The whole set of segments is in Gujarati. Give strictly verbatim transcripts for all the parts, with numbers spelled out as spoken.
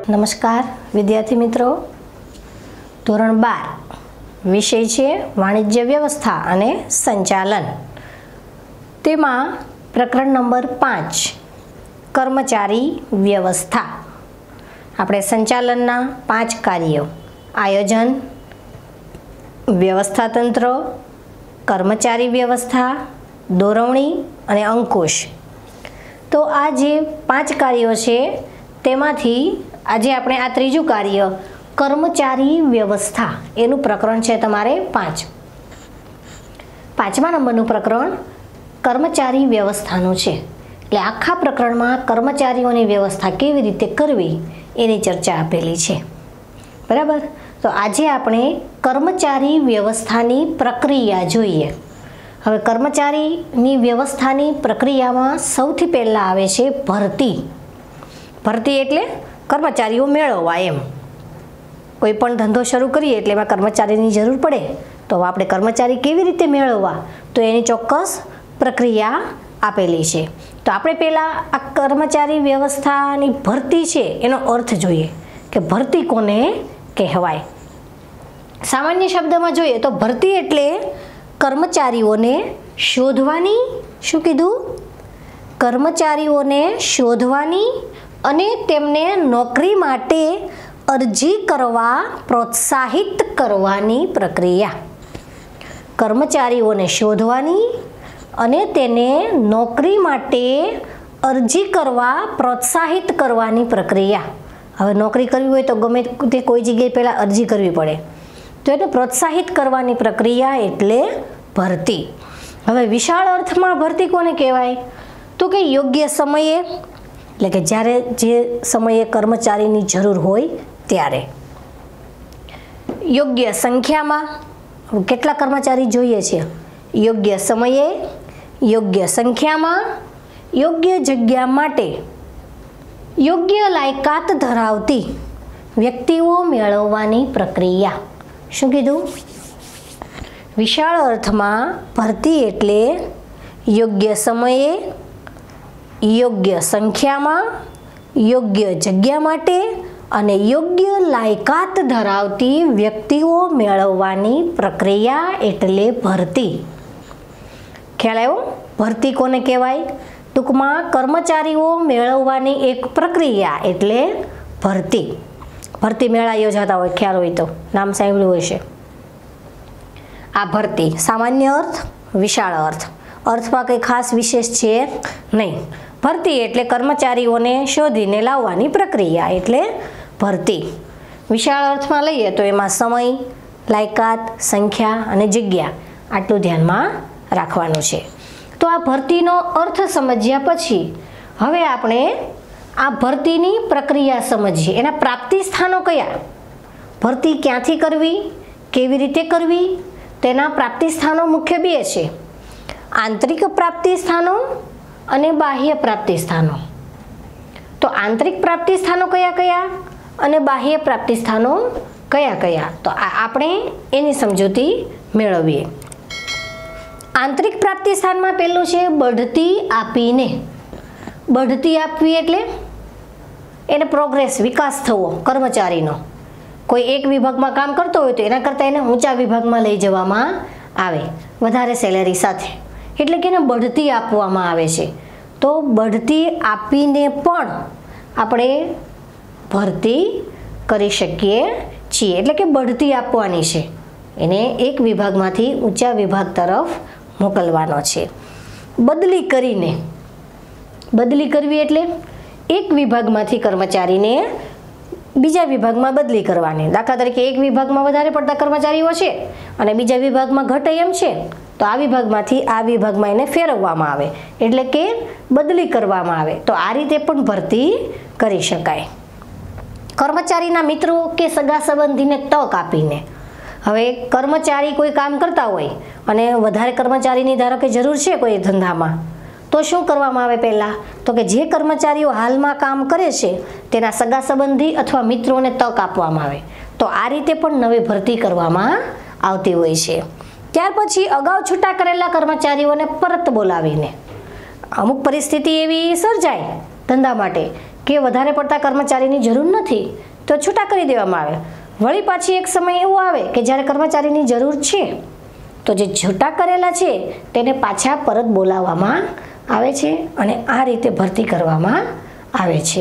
नमस्कार विद्यार्थी मित्रों, धोरण बार विषय छे वाणिज्य व्यवस्था अने संचालन। तेमां प्रकरण नंबर पांच कर्मचारी व्यवस्था। आपणे संचालनना पांच कार्यो आयोजन, व्यवस्था तंत्र, कर्मचारी व्यवस्था, दोरवणी अने अंकुश। तो आ जे पांच कार्यों छे तेमांथी आज आपणे आ त्रीजું कार्य कर्मचारी व्यवस्था एनु प्रकरण छे तमारे पांच। पांचमा नंबरનું प्रकरण कर्मचारी व्यवस्थाનું છે। એટલે આખા પ્રકરણમાં કર્મચારીઓની વ્યવસ્થા કેવી રીતે કરવી એની ચર્ચા આપેલી છે, બરાબર। તો આજે આપણે કર્મચારી વ્યવસ્થાની પ્રક્રિયા જોઈએ। હવે કર્મચારીની વ્યવસ્થાની પ્રક્રિયામાં સૌથી પહેલા આવે છે ભરતી। ભરતી એટલે कर्मचारीओ मेळववा। एम कोईपण धंधो शरू करीए एटले एमां कर्मचारीनी जरूर पड़े, तो आपणे कर्मचारी केवी रीते मेळववा तो एनी चोक्कस प्रक्रिया आपेली छे। तो आपणे पहेला आ कर्मचारी व्यवस्थानी भरती छे एनो अर्थ जोईए के भरती कोने कहेवाय। सामान्य शब्दमां जोईए तो भरती एटले कर्मचारीओने शोधवानी, शुं कीधुं? कर्मचारीओने शोधवानी अने तेमने नौकरी माटे अरजी करवा प्रोत्साहित करवानी प्रक्रिया। कर्मचारीओने शोधवानी अने तेने नौकरी माटे अरजी करवा प्रोत्साहित करवानी प्रक्रिया। हवे नौकरी करवी होय तो गमे ते कोई जग्याए पहेला अरजी करवी पड़े, तो एने प्रोत्साहित करवानी प्रक्रिया एटले भरती। हवे विशाळ अर्थमां भरती कोने कहेवाय? तो के योग्य समये એટલે કે જ્યારે જે સમયે કર્મચારીની જરૂર હોય ત્યારે, યોગ્ય સંખ્યામાં, કેટલા કર્મચારી જોઈએ છે, યોગ્ય સમયે, યોગ્ય સંખ્યામાં, યોગ્ય જગ્યા માટે, યોગ્ય લાયકાત ધરાવતી વ્યક્તિઓ મેળવવાની પ્રક્રિયા। શું કીધું? વિશાળ અર્થમાં ભરતી એટલે યોગ્ય સમયે, योग्य संख्या में, योग्य जग्या माटे अने योग्य लायकात धरावती व्यक्तिओ मेळववानी प्रक्रिया एटले भरती। ख्याल आव्यो? भरती कोने कहेवाय? टूंकमां कर्मचारीओ मेळववानी एक प्रक्रिया एटले भरती। भरती मेळा योजाता होय, ख्याल होय तो नाम सांभळ्युं हशे। आ भरती सामान्य अर्थ, विशाळ अर्थ। अर्थमां कंई खास विशेष छे नहीं। भरती एटले कर्मचारीओने शोधीने लाववानी प्रक्रिया एटले भरती। विशाळ अर्थमां लईए तो एमां समय, लायकात, संख्या अने जग्या आटलुं ध्यानमां राखवानुं छे। तो आ भरतीनो अर्थ समज्या पछी हवे आपणे आ भरतीनी प्रक्रिया समजीए। एना प्राप्ति स्थानो कया? भरती क्यांथी करवी, केवी रीते करवी, तेना प्राप्ति स्थानो मुख्य बे छे। आंतरिक प्राप्ति स्थानों अने बाह्य प्राप्ति स्थानों। तो आंतरिक प्राप्ति स्थानों कया कया अने बाह्य प्राप्ति स्थानों कया कया? तो आपणे एनी समजूती मेळवीए। आंतरिक प्राप्ति स्थान में पहेलुं छे बढती आपीने। बढती आपवी एटले एने प्रोग्रेस, विकास थवो कर्मचारीनो। कोई एक विभाग में काम करतो होय तो एना करता एने ऊंचा विभाग में लई जवामां आवे वधारे सेलेरी साथे, એટલે કે એને બઢતી આપવામાં આવે છે। તો બઢતી આપીને પણ આપણે ભરતી કરી શકીએ છીએ। એટલે કે બઢતી આપવાની છે, એને એક વિભાગમાંથી ઊંચા વિભાગ તરફ મોકલવાનો છે। બદલી કરીને, બદલી કરવી એટલે એક વિભાગમાંથી કર્મચારીને બીજા વિભાગમાં બદલી કરવાની। દાખલા તરીકે એક વિભાગમાં વધારે પડતા કર્મચારીઓ છે અને બીજા વિભાગમાં ઘટે એમ છે, तो आ विभागमांथी आ विभागमां एने फेरववामां आवे एटले के बदली करवामां आवे। तो आ रीते पण भरती करी शकाय। कर्मचारीना मित्रों के सगा संबंधीने तक आपीने, हवे कर्मचारी कोई काम करता होय अने वधारे कर्मचारीनी धारो के जरूर छे कोई धंधामां, तो शुं करवामां आवे? पहेला तो के जे कर्मचारीओ हालमां काम करे छे तेना सगा संबंधी अथवा मित्रोने तक आपवामां आवे। तो आ रीते पण नवी भरती करवामां आवती होय छे। त्यार पछी अगाऊ छूटा करेला कर्मचारीओने परत बोलावीने अमुक परिस्थिति एवी सर्जाय धंधा माटे કે વધારે પડતા કર્મચારીની જરૂર નથી તો છૂટા કરી દેવામાં આવે. વળી પાછી એક સમય એવો આવે કે જ્યારે કર્મચારીની જરૂર છે તો જે છૂટા કરેલા છે તેને પાછા પરત બોલાવવામાં આવે છે અને આ રીતે ભરતી કરવામાં આવે છે.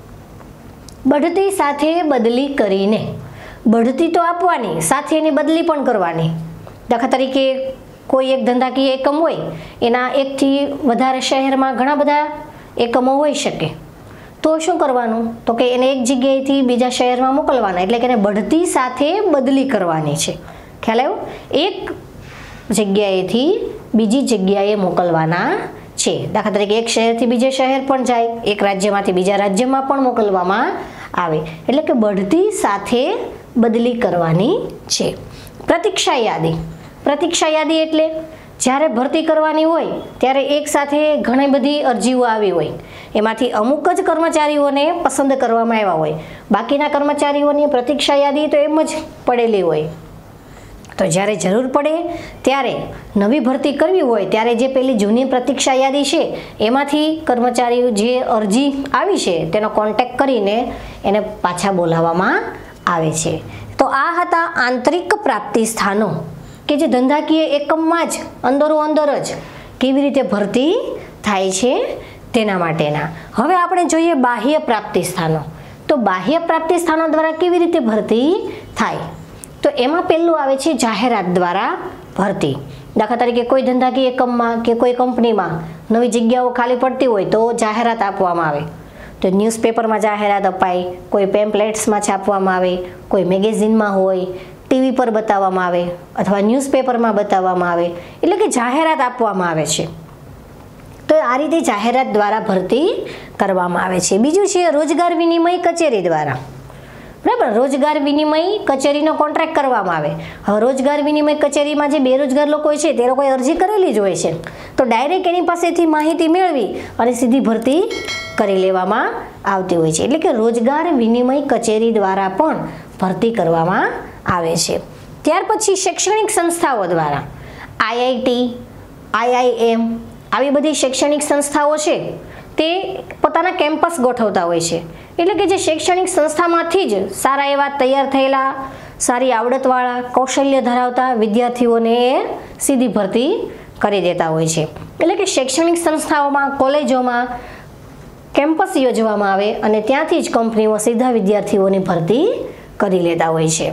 બઢતી સાથે બદલી કરીને, બઢતી તો આપવાની, સાથે એની બદલી પણ કરવાની. દાખલા તરીકે કોઈ એક ધંધાકીય એકમ હોય, એના એકથી વધારે શહેરમાં ઘણા બધા એકમો હોઈ શકે, તો શું કરવાનું? તો કે એને એક જગ્યાએથી બીજા શહેરમાં મોકલવાના, એટલે કે એને બઢતી સાથે બદલી કરવાની છે. ખ્યાલ આવ્યો? એક જગ્યાએથી બીજી જગ્યાએ મોકલવાના છે. દાખલા તરીકે એક શહેરથી બીજે શહેર પણ જાય, એક રાજ્યમાંથી બીજા રાજ્યમાં પણ મોકલવામાં આવે, એટલે કે બઢતી સાથે બદલી કરવાની છે. પ્રતીક્ષા યાદી, પ્રતીક્ષા યાદી એટલે જ્યારે ભરતી કરવાની હોય ત્યારે એક સાથે ઘણી બધી અરજીઓ આવી હોય, એમાંથી અમુક જ કર્મચારીઓને પસંદ કરવામાં આવ્યા હોય, બાકીના કર્મચારીઓની પ્રતીક્ષા યાદી તો એમ જ પડેલી હોય. તો જ્યારે જરૂર પડે ત્યારે નવી ભરતી કરવી હોય ત્યારે જે પેલી જૂની પ્રતીક્ષા યાદી છે એમાંથી કર્મચારીઓ જે અરજી આવી છે તેનો કોન્ટેક્ટ કરીને એને પાછા બોલાવવામાં આવે છે. તો આ હતા આંતરિક પ્રાપ્તિ સ્થાનો કે જે ધંધાકીય એકમમાં જ અંદરો અંદર જ કેવી રીતે ભરતી થાય છે તેના માટેના. હવે આપણે જોઈએ બાહ્ય પ્રાપ્તિ સ્થાનો. તો બાહ્ય પ્રાપ્તિ સ્થાનો દ્વારા કેવી રીતે ભરતી થાય? તો એમાં પહેલું આવે છે જાહેરાત દ્વારા ભરતી. દાખલા તરીકે કોઈ ધંધાકીય એકમમાં કે કોઈ કંપનીમાં નવી જગ્યાઓ ખાલી પડતી હોય તો જાહેરાત આપવામાં આવે. તો ન્યૂઝપેપરમાં જાહેરાત અપાય, કોઈ પેમ્પલેટ્સમાં છાપવામાં આવે, કોઈ મેગેઝિનમાં હોય, ટીવી પર બતાવવામાં આવે અથવા ન્યૂઝપેપરમાં બતાવવામાં આવે, એટલે કે જાહેરાત આપવામાં આવે છે. તો આ રીતે જાહેરાત દ્વારા ભરતી કરવામાં આવે છે. બીજું છે રોજગાર વિનિમય કચેરી દ્વારા. બરાબર, રોજગાર વિનિમય કચેરીનો કોન્ટ્રાક્ટ કરવામાં આવે. હવે રોજગાર વિનિમય કચેરીમાં જે બેરોજગાર લોકો છે તે લોકોએ અરજી કરેલી જ હોય છે, તો ડાયરેક્ટ એની પાસેથી માહિતી મેળવી અને સીધી ભરતી કરી લેવામાં આવતી હોય છે. એટલે કે રોજગાર વિનિમય કચેરી દ્વારા પણ ભરતી કરવામાં આવે છે. ત્યાર પછી શૈક્ષણિક સંસ્થાઓ દ્વારા આઈઆઈટી, આઈઆઈએમ આવી બધી શૈક્ષણિક સંસ્થાઓ છે તે પોતાના કેમ્પસ ગોઠવતા હોય છે. એટલે કે જે શૈક્ષણિક સંસ્થામાંથી જ સારા એવા તૈયાર થયેલા, સારી આવડતવાળા, કૌશલ્ય ધરાવતા વિદ્યાર્થીઓને સીધી ભરતી કરી દેતા હોય છે. એટલે કે શૈક્ષણિક સંસ્થાઓમાં, કોલેજોમાં કેમ્પસ યોજવામાં આવે અને ત્યાંથી જ કંપનીઓ સીધા વિદ્યાર્થીઓની ભરતી કરી લેતા હોય છે.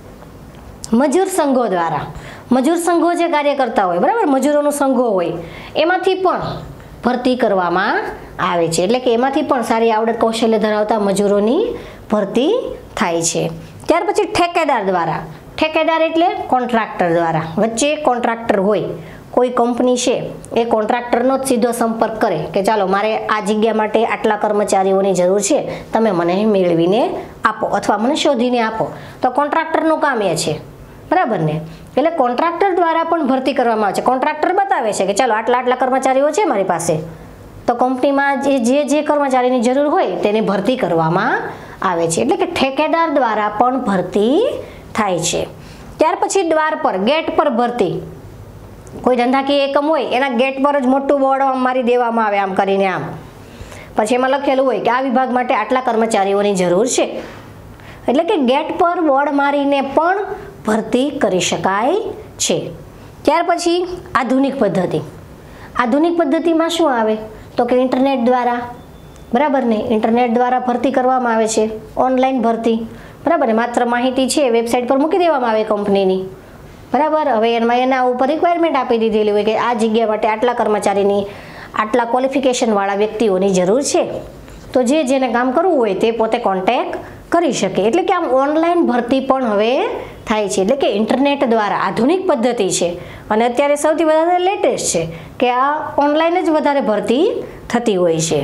મજૂર સંઘો દ્વારા, મજૂર સંઘો જે કાર્ય કરતા હોય, બરાબર, મજૂરોનો સંઘો હોય, એમાંથી પણ ભરતી કરવામાં આવે છે. એટલે કે એમાંથી પણ સારી આવડત કૌશલ્ય ધરાવતા મજૂરોની ભરતી થાય છે. ત્યાર પછી ઠેકેદાર દ્વારા, ઠેકેદાર એટલે કોન્ટ્રાક્ટર દ્વારા. વચ્ચે કોન્ટ્રાક્ટર હોય, કોઈ કંપની છે એ કોન્ટ્રાક્ટરનો જ સીધો સંપર્ક કરે કે ચાલો મારે આ જગ્યા માટે આટલા કર્મચારીઓની જરૂર છે, તમે મને મેળવીને આપો અથવા મને શોધીને આપો. તો કોન્ટ્રાક્ટરનું કામ એ છે, બરાબર ને? એટલે કોન્ટ્રાક્ટર દ્વારા પણ ભરતી કરવામાં આવે છે. કોન્ટ્રાક્ટર બતાવે છે કે ચાલો આટલા આટલા કર્મચારીઓ છે મારી પાસે, તો કંપનીમાં જે જે જે કર્મચારીની જરૂર હોય તેની ભરતી કરવામાં આવે છે. એટલે કે ઠેકેદાર દ્વારા પણ ભરતી થાય છે. ત્યાર પછી દ્વાર પર, ગેટ પર ભરતી. કોઈ ધંધાકીય એકમ હોય એના ગેટ પર જ મોટું બોર્ડ મારી દેવામાં આવે, આમ કરીને આમ. પછી એમાં લખેલું હોય કે આ વિભાગ માટે આટલા કર્મચારીઓની જરૂર છે. એટલે કે ગેટ પર બોર્ડ મારીને પણ ભરતી કરી શકાય છે. ત્યાર પછી આધુનિક પદ્ધતિ. આધુનિક પદ્ધતિમાં શું આવે? તો કે ઇન્ટરનેટ દ્વારા, બરાબર ને, ઇન્ટરનેટ દ્વારા ભરતી કરવામાં આવે છે. ઓનલાઈન ભરતી, બરાબર ને, માત્ર માહિતી છે વેબસાઇટ પર મૂકી દેવામાં આવે કંપનીની, બરાબર. હવે એમાં એના ઉપર રિક્વાયરમેન્ટ આપી દીધેલી હોય કે આ જગ્યા માટે આટલા કર્મચારીની, આટલા ક્વોલિફિકેશનવાળા વ્યક્તિઓની જરૂર છે. તો જે જેને કામ કરવું હોય તે પોતે કોન્ટેક્ટ કરી શકે. એટલે કે આમ ઓનલાઈન ભરતી પણ હવે થાય છે. એટલે કે ઇન્ટરનેટ દ્વારા આધુનિક પદ્ધતિ છે અને અત્યારે સૌથી વધારે લેટેસ્ટ છે કે આ ઓનલાઈન જ વધારે ભરતી થતી હોય છે.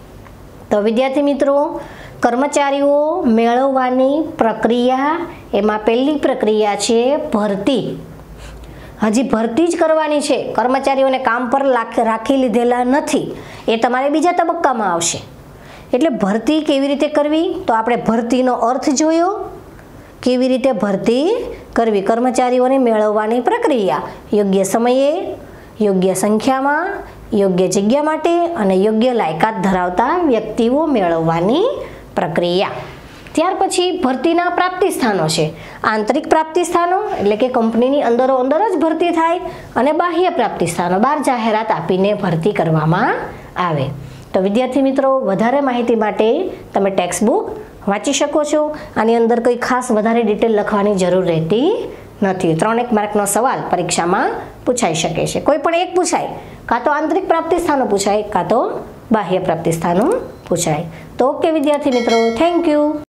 તો વિદ્યાર્થી મિત્રો, કર્મચારીઓ મેળવવાની પ્રક્રિયા, એમાં પહેલી પ્રક્રિયા છે ભરતી. હજી ભરતી જ કરવાની છે, કર્મચારીઓને કામ પર રાખી લીધેલા નથી, એ તમારે બીજા તબક્કામાં આવશે. એટલે ભરતી કેવી રીતે કરવી? તો આપણે ભરતીનો અર્થ જોયો, કેવી રીતે ભરતી કરવી, કર્મચારીઓને મેળવવાની પ્રક્રિયા, યોગ્ય સમયે, યોગ્ય સંખ્યામાં, યોગ્ય જગ્યા માટે અને યોગ્ય લાયકાત ધરાવતા વ્યક્તિઓ મેળવવાની પ્રક્રિયા. ત્યાર પછી ભરતીના પ્રાપ્તિ સ્થાનો છે. આંતરિક પ્રાપ્તિ સ્થાનો એટલે કે કંપનીની અંદરો અંદર જ ભરતી થાય, અને બાહ્ય પ્રાપ્તિ સ્થાનો બહાર જાહેરાત આપીને ભરતી કરવામાં આવે. તો વિદ્યાર્થી મિત્રો, વધારે માહિતી માટે તમે ટેક્સ્ટ બુક વાંચી શકો છો. આની અંદર કોઈ ખાસ વધારે ડિટેલ લખવાની જરૂર રહેતી નથી. ત્રણેક માર્કનો સવાલ પરીક્ષામાં પૂછાઈ શકે છે. કોઈ પણ એક પૂછાય, કાં તો આંતરિક પ્રાપ્તિ સ્થાનો પૂછાય, કાં તો બાહ્ય પ્રાપ્તિ સ્થાનો પૂછાય. તો ઓકે વિદ્યાર્થી મિત્રો, થેન્ક યુ.